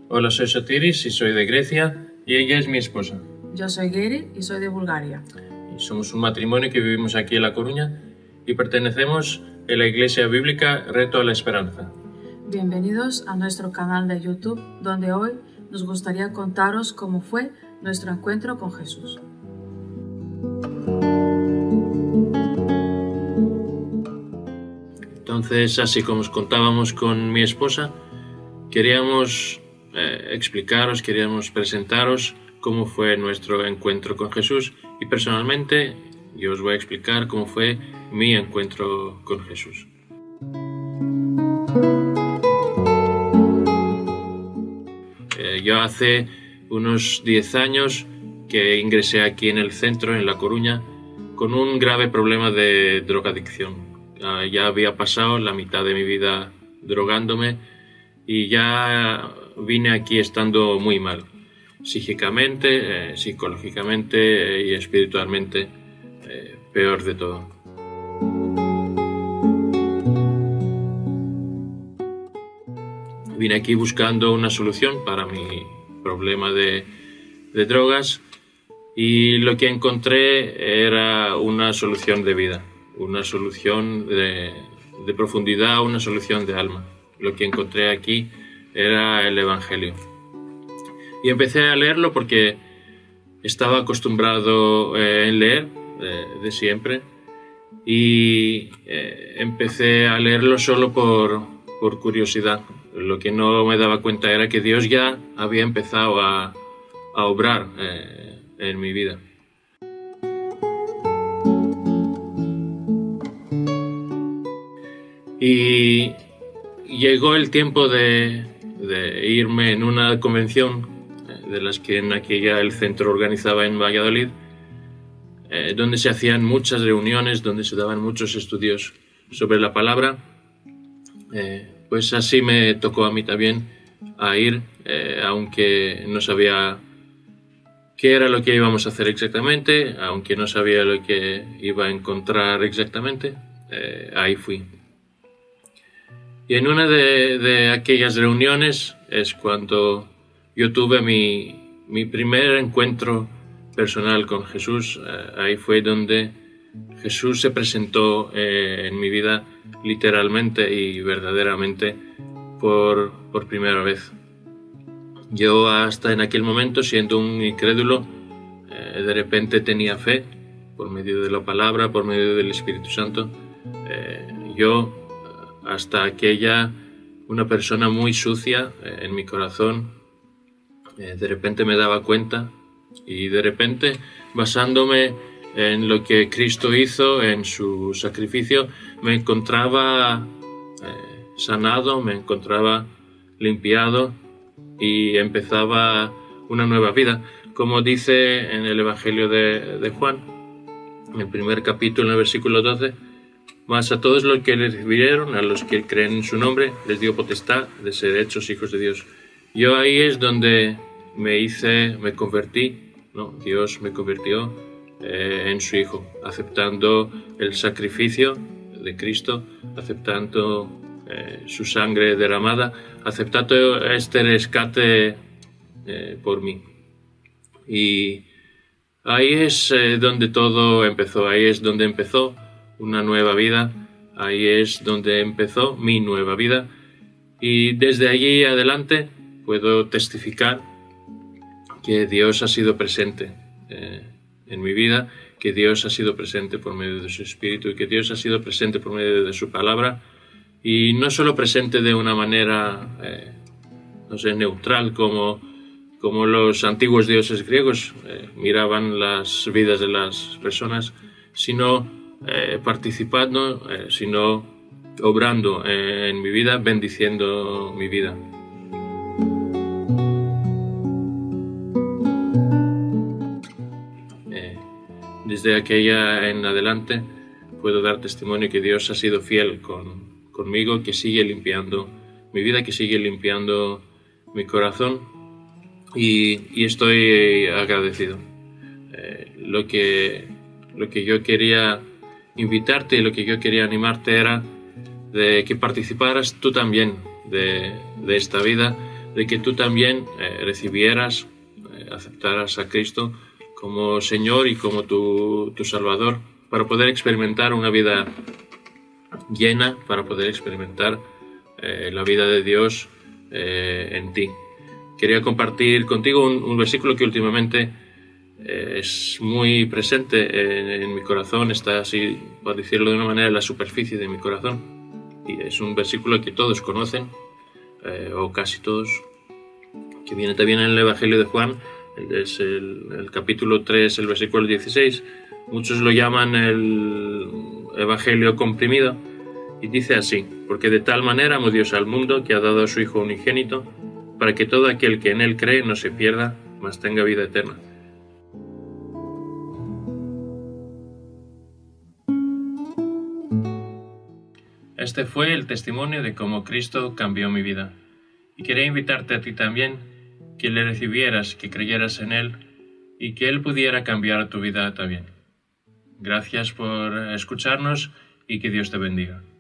Hola, soy Sotiris y soy de Grecia y ella es mi esposa. Yo soy Geri y soy de Bulgaria. Y somos un matrimonio que vivimos aquí en La Coruña y pertenecemos a la Iglesia Bíblica Reto a la Esperanza. Bienvenidos a nuestro canal de YouTube, donde hoy nos gustaría contaros cómo fue nuestro encuentro con Jesús. Entonces, así como os contábamos con mi esposa, queríamos explicaros, queríamos presentaros cómo fue nuestro encuentro con Jesús y personalmente yo os voy a explicar cómo fue mi encuentro con Jesús. Yo hace unos 10 años que ingresé aquí en el centro, en La Coruña, con un grave problema de drogadicción. Ya había pasado la mitad de mi vida drogándome y ya vine aquí estando muy mal, psíquicamente, psicológicamente y espiritualmente, peor de todo. Vine aquí buscando una solución para mi problema de drogas y lo que encontré era una solución de vida, una solución de profundidad, una solución de alma. Lo que encontré aquí era el Evangelio. Y empecé a leerlo porque estaba acostumbrado en leer de siempre y empecé a leerlo solo por curiosidad. Lo que no me daba cuenta era que Dios ya había empezado a obrar en mi vida. Y llegó el tiempo de irme en una convención de las que en aquella el centro organizaba en Valladolid, donde se hacían muchas reuniones, donde se daban muchos estudios sobre la palabra. Pues así me tocó a mí también a ir, aunque no sabía qué era lo que íbamos a hacer exactamente, aunque no sabía lo que iba a encontrar exactamente, ahí fui. Y en una de aquellas reuniones es cuando yo tuve mi primer encuentro personal con Jesús. Ahí fue donde Jesús se presentó en mi vida literalmente y verdaderamente por primera vez. Yo hasta en aquel momento, siendo un incrédulo, de repente tenía fe por medio de la palabra, por medio del Espíritu Santo. Hasta aquella, una persona muy sucia en mi corazón, de repente me daba cuenta y de repente, basándome en lo que Cristo hizo, en su sacrificio, me encontraba sanado, me encontraba limpiado y empezaba una nueva vida. Como dice en el Evangelio de Juan, en el primer capítulo, en el versículo 12, mas a todos los que le recibieron, a los que creen en su nombre, les dio potestad de ser hechos hijos de Dios. Yo ahí es donde me convertí, ¿no? Dios me convirtió en su Hijo, aceptando el sacrificio de Cristo, aceptando su sangre derramada, aceptando este rescate por mí. Y ahí es donde todo empezó, ahí es donde empezó una nueva vida, ahí es donde empezó mi nueva vida y desde allí adelante puedo testificar que Dios ha sido presente en mi vida, que Dios ha sido presente por medio de su Espíritu y que Dios ha sido presente por medio de su palabra y no solo presente de una manera neutral como los antiguos dioses griegos miraban las vidas de las personas, sino participando, sino obrando en mi vida, bendiciendo mi vida. Desde aquella en adelante puedo dar testimonio que Dios ha sido fiel conmigo, que sigue limpiando mi vida, que sigue limpiando mi corazón y estoy agradecido. Lo que yo quería invitarte y lo que yo quería animarte era de que participaras tú también de esta vida, de que tú también recibieras, aceptaras a Cristo como Señor y como tu Salvador, para poder experimentar una vida llena, para poder experimentar la vida de Dios en ti. Quería compartir contigo un versículo que últimamente es muy presente en mi corazón, está así, por decirlo de una manera, en la superficie de mi corazón. Y es un versículo que todos conocen, o casi todos, que viene también en el Evangelio de Juan, es el capítulo 3, el versículo 16. Muchos lo llaman el Evangelio comprimido, y dice así: porque de tal manera amó Dios al mundo, que ha dado a su Hijo unigénito, para que todo aquel que en él cree no se pierda, mas tenga vida eterna. Este fue el testimonio de cómo Cristo cambió mi vida. Y quería invitarte a ti también, que le recibieras, que creyeras en Él y que Él pudiera cambiar tu vida también. Gracias por escucharnos y que Dios te bendiga.